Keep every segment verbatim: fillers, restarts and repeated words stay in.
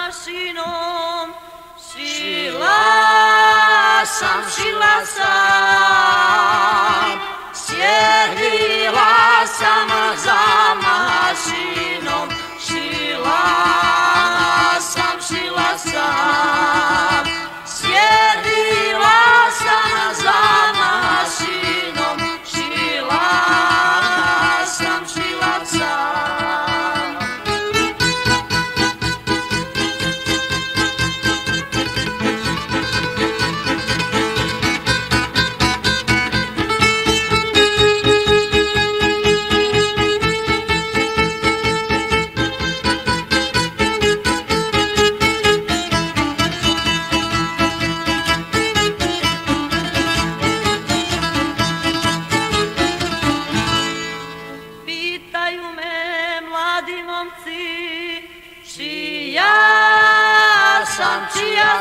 mašinom, šila sam, šila sam, sjedila sam za mašinom, šila sam, šila sam, sjedila sam za mašinom, šila sam, šila sam. Čija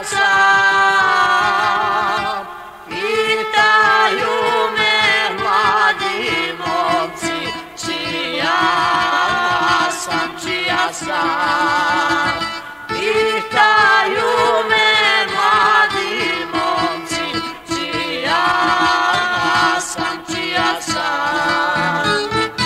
sam, pitaju me mladi momci, čija sam, čija sam, pitaju me mladi momci, čija sam, čija sam.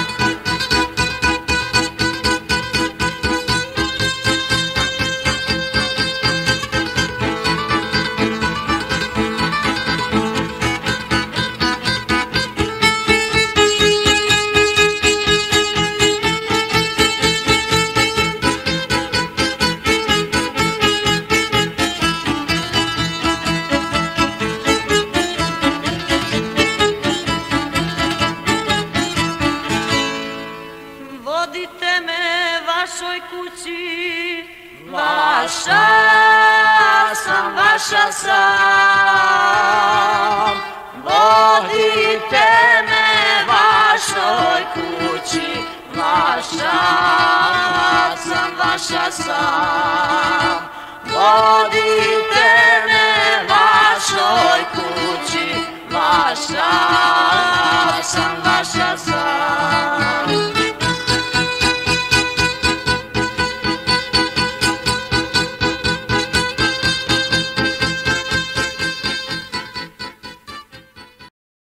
Vodite me vašoj kući, vaša sam, vaša sam. Vodite me vašoj kući, vaša sam, vaša sam. Vodite me vašoj kući, vaša sam, vaša sam.